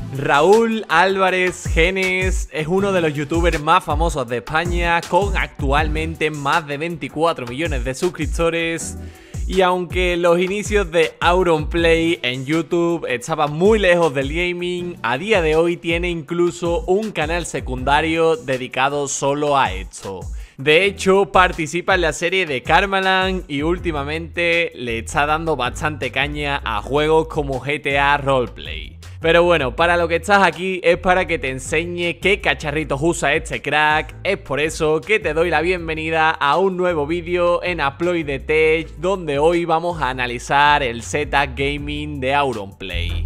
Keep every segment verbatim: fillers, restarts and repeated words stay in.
Raúl Álvarez Genes es uno de los youtubers más famosos de España, con actualmente más de veinticuatro millones de suscriptores. Y aunque los inicios de Auronplay en YouTube estaban muy lejos del gaming, a día de hoy tiene incluso un canal secundario dedicado solo a esto. De hecho, participa en la serie de Karmaland y últimamente le está dando bastante caña a juegos como G T A Roleplay. Pero bueno, para lo que estás aquí es para que te enseñe qué cacharritos usa este crack. Es por eso que te doy la bienvenida a un nuevo vídeo en Aploidetech, donde hoy vamos a analizar el setup gaming de Auronplay.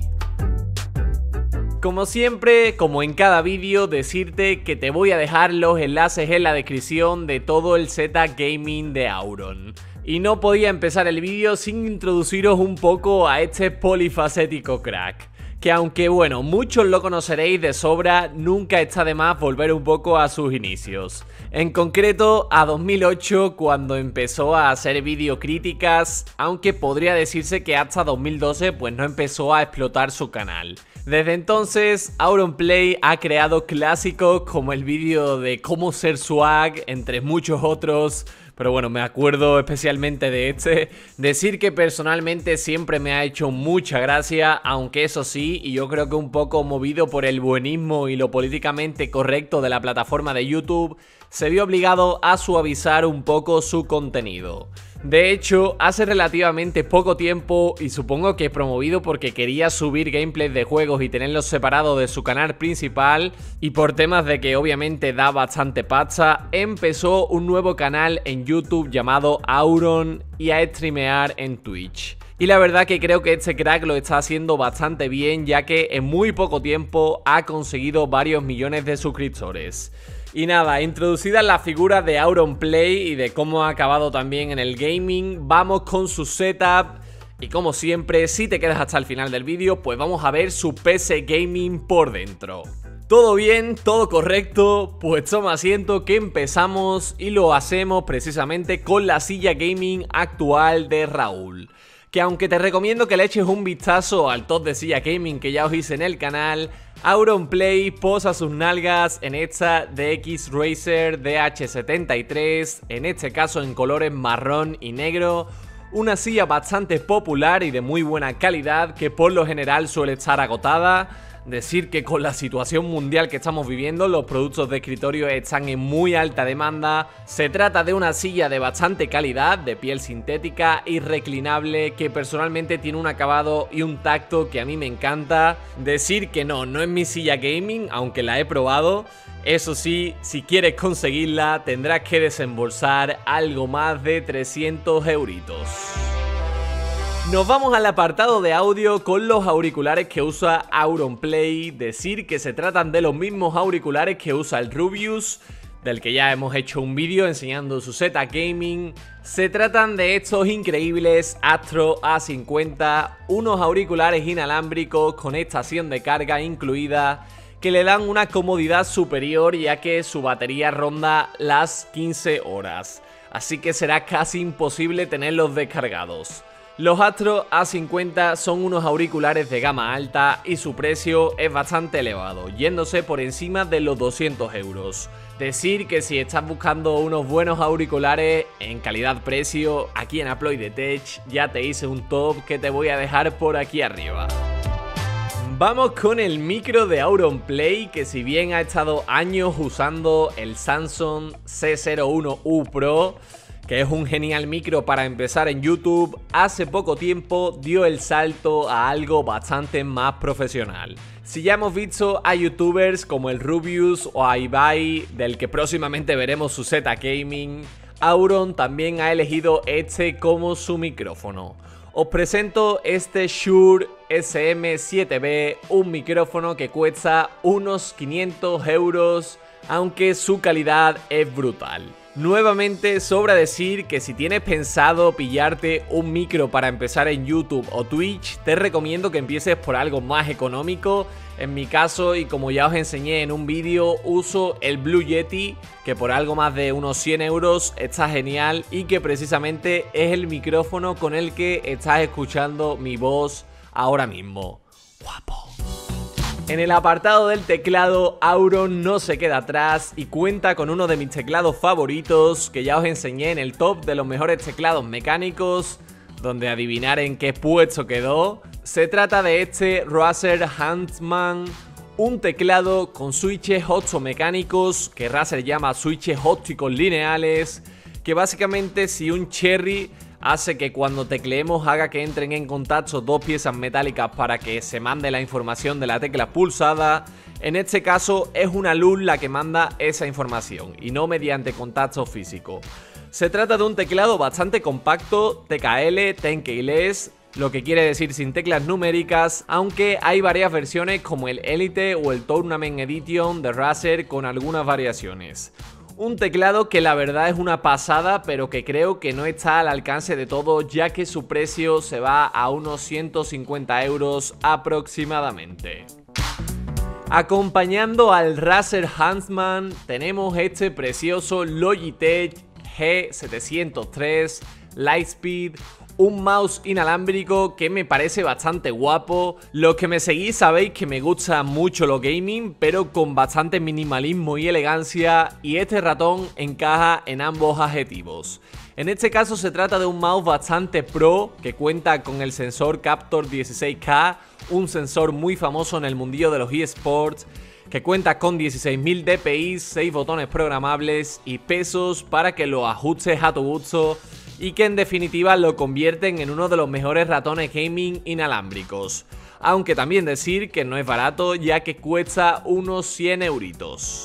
Como siempre, como en cada vídeo, decirte que te voy a dejar los enlaces en la descripción de todo el setup gaming de Auron. Y no podía empezar el vídeo sin introduciros un poco a este polifacético crack, que aunque bueno, muchos lo conoceréis de sobra, nunca está de más volver un poco a sus inicios. En concreto a dos mil ocho, cuando empezó a hacer videocríticas, aunque podría decirse que hasta dos mil doce pues no empezó a explotar su canal. Desde entonces, Auronplay ha creado clásicos como el vídeo de cómo ser swag, entre muchos otros. Pero bueno, me acuerdo especialmente de este. Decir que personalmente siempre me ha hecho mucha gracia, aunque eso sí, y yo creo que un poco movido por el buenismo y lo políticamente correcto de la plataforma de YouTube, se vio obligado a suavizar un poco su contenido. De hecho, hace relativamente poco tiempo, y supongo que promovido porque quería subir gameplays de juegos y tenerlos separados de su canal principal, y por temas de que obviamente da bastante pasta, empezó un nuevo canal en YouTube llamado Auron y a streamear en Twitch. Y la verdad que creo que este crack lo está haciendo bastante bien, ya que en muy poco tiempo ha conseguido varios millones de suscriptores. Y nada, introducida la figura de Auronplay y de cómo ha acabado también en el gaming, vamos con su setup. Y como siempre, si te quedas hasta el final del vídeo, pues vamos a ver su P C gaming por dentro. ¿Todo bien? ¿Todo correcto? Pues toma asiento que empezamos y lo hacemos precisamente con la silla gaming actual de Raúl. Que aunque te recomiendo que le eches un vistazo al top de silla gaming que ya os hice en el canal, Auronplay posa sus nalgas en esta D X Racer D H setenta y tres, en este caso en colores marrón y negro, una silla bastante popular y de muy buena calidad que por lo general suele estar agotada. Decir que con la situación mundial que estamos viviendo, los productos de escritorio están en muy alta demanda. Se trata de una silla de bastante calidad, de piel sintética y reclinable, que personalmente tiene un acabado y un tacto que a mí me encanta. Decir que no, no es mi silla gaming, aunque la he probado. Eso sí, si quieres conseguirla, tendrás que desembolsar algo más de trescientos euritos. Nos vamos al apartado de audio con los auriculares que usa Auronplay. Decir que se tratan de los mismos auriculares que usa el Rubius, del que ya hemos hecho un vídeo enseñando su setup gaming. Se tratan de estos increíbles Astro A cincuenta, unos auriculares inalámbricos con estación de carga incluida, que le dan una comodidad superior ya que su batería ronda las quince horas, así que será casi imposible tenerlos descargados. Los Astro A cincuenta son unos auriculares de gama alta y su precio es bastante elevado, yéndose por encima de los doscientos euros. Decir que si estás buscando unos buenos auriculares en calidad-precio, aquí en Aploidetech ya te hice un top que te voy a dejar por aquí arriba. Vamos con el micro de Auronplay, que si bien ha estado años usando el Samsung C cero uno U Pro, que es un genial micro para empezar en YouTube, hace poco tiempo dio el salto a algo bastante más profesional. Si ya hemos visto a youtubers como el Rubius o a Ibai, del que próximamente veremos su setup gaming, Auron también ha elegido este como su micrófono. Os presento este Shure S M siete B, un micrófono que cuesta unos quinientos euros, aunque su calidad es brutal. Nuevamente sobra decir que si tienes pensado pillarte un micro para empezar en YouTube o Twitch, te recomiendo que empieces por algo más económico. En mi caso, y como ya os enseñé en un vídeo, uso el Blue Yeti, que por algo más de unos cien euros está genial y que precisamente es el micrófono con el que estás escuchando mi voz ahora mismo. Guapo. En el apartado del teclado, Auron no se queda atrás y cuenta con uno de mis teclados favoritos que ya os enseñé en el top de los mejores teclados mecánicos, donde adivinar en qué puesto quedó. Se trata de este Razer Huntsman, un teclado con switches ocho mecánicos que Razer llama switches ópticos lineales, que básicamente si un Cherry hace que cuando tecleemos haga que entren en contacto dos piezas metálicas para que se mande la información de la tecla pulsada, en este caso es una luz la que manda esa información y no mediante contacto físico. Se trata de un teclado bastante compacto, T K L, Tenkeyless, lo que quiere decir sin teclas numéricas, aunque hay varias versiones como el Elite o el Tournament Edition de Razer con algunas variaciones. Un teclado que la verdad es una pasada, pero que creo que no está al alcance de todos, ya que su precio se va a unos ciento cincuenta euros aproximadamente. Acompañando al Razer Huntsman tenemos este precioso Logitech G setecientos tres Lightspeed, un mouse inalámbrico que me parece bastante guapo. Los que me seguís sabéis que me gusta mucho lo gaming, pero con bastante minimalismo y elegancia, y este ratón encaja en ambos adjetivos. En este caso se trata de un mouse bastante pro que cuenta con el sensor Captor dieciséis K, un sensor muy famoso en el mundillo de los eSports, que cuenta con dieciséis mil D P I, seis botones programables y pesos para que lo ajustes a tu gusto, y que en definitiva lo convierten en uno de los mejores ratones gaming inalámbricos. Aunque también decir que no es barato, ya que cuesta unos cien euritos.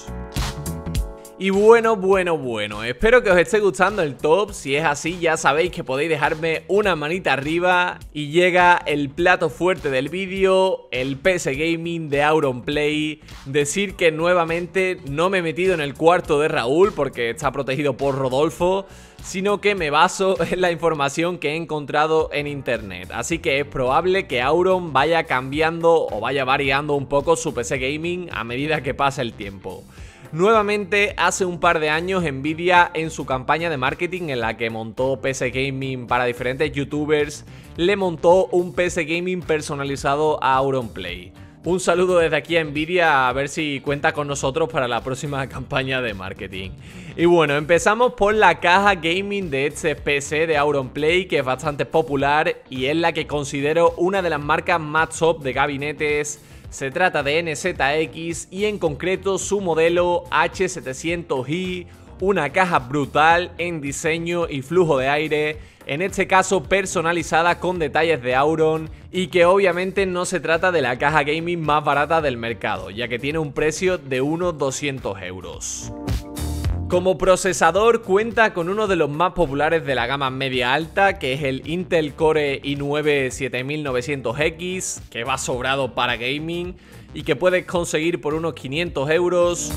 Y bueno, bueno, bueno, espero que os esté gustando el top. Si es así, ya sabéis que podéis dejarme una manita arriba. Y llega el plato fuerte del vídeo, el P C Gaming de Auronplay. Decir que nuevamente no me he metido en el cuarto de Raúl porque está protegido por Rodolfo, sino que me baso en la información que he encontrado en internet. Así que es probable que Auron vaya cambiando o vaya variando un poco su P C Gaming a medida que pasa el tiempo. Nuevamente, hace un par de años Nvidia, en su campaña de marketing en la que montó P C Gaming para diferentes youtubers, le montó un P C Gaming personalizado a Auronplay. Un saludo desde aquí a Nvidia, a ver si cuenta con nosotros para la próxima campaña de marketing. Y bueno, empezamos por la caja gaming de este P C de Auronplay, que es bastante popular y es la que considero una de las marcas más top de gabinetes. Se trata de N Z X y en concreto su modelo H setecientos i, una caja brutal en diseño y flujo de aire, en este caso personalizada con detalles de Auron, y que obviamente no se trata de la caja gaming más barata del mercado, ya que tiene un precio de unos doscientos euros. Como procesador cuenta con uno de los más populares de la gama media alta, que es el Intel Core i nueve siete mil novecientos X, que va sobrado para gaming y que puedes conseguir por unos quinientos euros.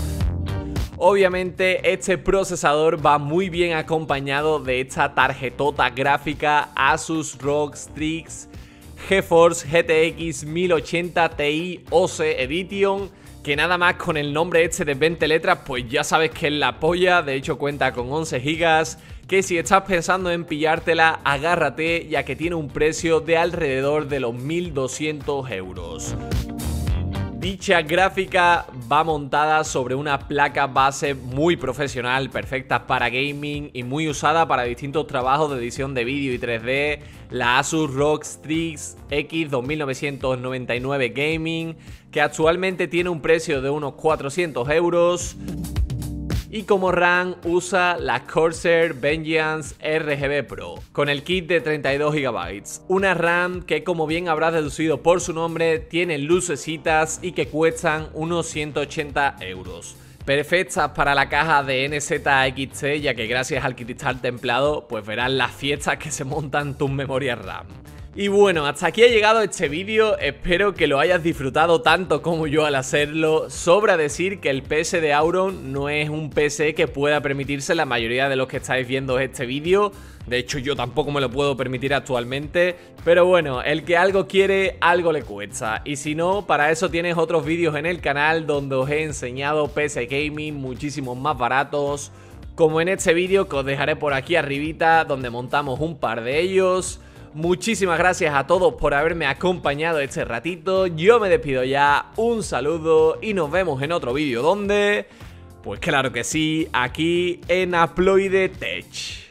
Obviamente este procesador va muy bien acompañado de esta tarjetota gráfica Asus R O G Strix GeForce G T X mil ochenta Ti O C E Edition, que nada más con el nombre este de veinte letras pues ya sabes que es la polla. De hecho cuenta con once gigas, que si estás pensando en pillártela, agárrate, ya que tiene un precio de alrededor de los mil doscientos euros. Dicha gráfica va montada sobre una placa base muy profesional, perfecta para gaming y muy usada para distintos trabajos de edición de vídeo y tres D, la Asus R O G Strix X dos mil novecientos noventa y nueve Gaming, que actualmente tiene un precio de unos cuatrocientos euros. Y como RAM usa la Corsair Vengeance R G B Pro con el kit de treinta y dos gigabytes. Una RAM que, como bien habrás deducido por su nombre, tiene lucecitas y que cuestan unos ciento ochenta euros. Perfectas para la caja de N Z X T, ya que gracias al cristal templado pues verás las fiestas que se montan tus memorias RAM. Y bueno, hasta aquí ha llegado este vídeo, espero que lo hayas disfrutado tanto como yo al hacerlo. Sobra decir que el P C de Auron no es un P C que pueda permitirse la mayoría de los que estáis viendo este vídeo. De hecho yo tampoco me lo puedo permitir actualmente, pero bueno, el que algo quiere, algo le cuesta. Y si no, para eso tienes otros vídeos en el canal donde os he enseñado P C Gaming muchísimos más baratos, como en este vídeo que os dejaré por aquí arribita, donde montamos un par de ellos. muchísimas gracias a todos por haberme acompañado este ratito. Yo me despido ya, un saludo y nos vemos en otro vídeo donde... Pues claro que sí, aquí en Haploide Tech.